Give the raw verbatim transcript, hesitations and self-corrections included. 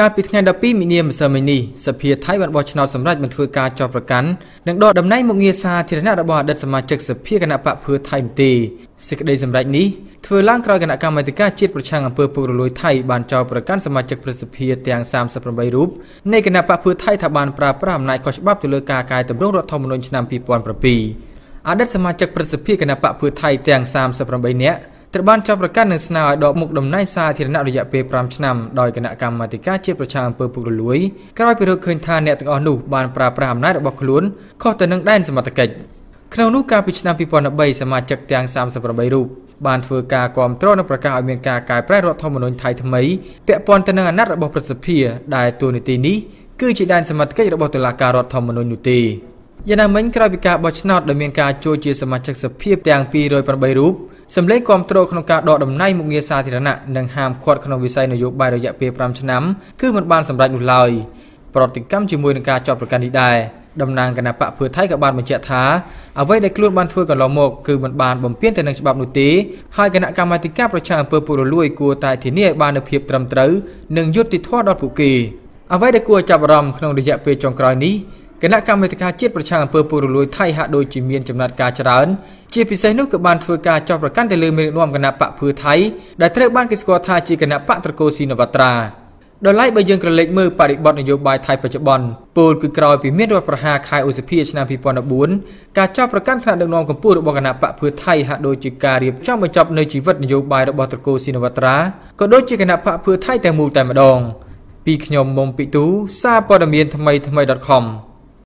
ការពីថ្ងៃដប់ពីរមីនាម្សិលមិញនេះសភាថៃបានបោះឆ្នោតសម្រាប់មិនធ្វើការចោទប្រកាន់និងដកតំណែងមុខងារសាធារណៈរបស់អតីតសមាជិកសភាគណៈបកភឿថៃទេសេចក្តីសម្រេចនេះធ្វើឡើងក្រោយគណៈកម្មាធិការជាតិប្រឆាំងអំពើពុករលួយថៃបានចោទប្រកាន់សមាជិកព្រឹទ្ធសភាទាំងសាមសិបប្រាំបីរូបនៃគណៈបកភឿថៃថាបានប្រើប្រាស់អំណាចខុសច្បាប់ទៅលើការកែតម្រង់រដ្ឋធម្មនុញ្ញឆ្នាំពីរពាន់ប្រាំពីរអតីតសមាជិកព្រឹទ្ធសភាគណៈបកភឿថៃទាំងសាមសិបប្រាំបីនាក់ត្រូវបានចាប់ប្រកាន់និងស្នើឲ្យដកមុខតំណែងសាធារណៈរយៈពេលប្រាំឆ្នាំដោយគណៈកម្មាធិការជាតិប្រឆាំងអំពើពុករលួយក្រោយពីរកឃើញថាអ្នកទាំងអស់នោះបានប្រើប្រាស់អំណាចរបស់ខ្លួនខុសទៅនឹងដែនសមត្ថកិច្ចក្នុងនោះកាលពីឆ្នាំពីរពាន់បីសមាជិកទាំងសាមសិបប្រាំបីរូបបានធ្វើការគាំទ្រនិងប្រកាសឲ្យមានការកែប្រែរដ្ឋធម្មនុញ្ញថៃថ្មីពាក់ព័ន្ធទៅនឹងអាណត្តិរបស់ព្រឹទ្ធសភាដែលតួនាទីនេះគឺជាដែនសមត្ថកិច្ចរបស់តុលាការរដ្ឋធម្មនុញ្ញនោះទេយ៉ាងណាមិញក្រោយពីការបោះឆ្នោតដែលមានការចូលជាសមាជិកសភាទាំងពីររយប្រាំបីរូបសម្លេងគាំទ្រក្នុងការដកតំណែងមុខងារសាធារណៈនិងហាមឃាត់ក្នុងវិស័យនយោបាយរយៈពេលប្រាំឆ្នាំគឺមិនបានសម្រេចនោះឡើយប្រតិកម្មជាមួយនឹងការចោទប្រកាន់នេះដែរតំណាងគណៈបកភឿថៃក៏បានបញ្ជាក់ថាអ្វីដែលខ្លួនបានធ្វើកន្លងមកគឺមិនបានបំពានទៅនឹងច្បាប់នោះទេហើយគណៈកម្មាធិការប្រឆាំងអំពើពុករលួយគួរតែធានាឲ្យបាននូវភាពត្រឹមត្រូវនិងយុត្តិធម៌ដល់ពួកគេអ្វីដែលគួរឲ្យចាប់អារម្មណ៍ក្នុងរយៈពេលចុងក្រោយនេះគណៈកម្មាធិការជាតិប្រឆាំងអំពើពុករលួយថៃហាក់ដូចជាមានចំណាត់ការច្រើនជាពិសេសនោះក៏បានធ្វើការចោទប្រកាន់ទៅលើមេដឹកនាំគណៈបកភឿថៃដែលត្រូវបានគេស្គាល់ថាជាគណៈបកត្រកូលស៊ីនវត្រាដល់ឡែកបើយើងក្រឡេកមើលបរិបទនយោបាយថៃបច្ចុប្បន្នពលគឺក្រោយពីមានរដ្ឋប្រហារខែឧសភាឆ្នាំពីរពាន់បួនការចោទប្រកាន់ថ្នាក់ដឹកនាំកម្ពុជារបស់គណៈបកភឿថៃហាក់ដូចជាការរៀបចំបញ្ចប់នៅជីវិតនយោបាយរបស់ត្រកូលស៊ីនវត្រាក៏ដូចជាគណៈបកភឿថៃតែមូលតែម្ដងពីខ្ញុំមុំពីទូសារព័ត៌មានថ្មីថ្មី .com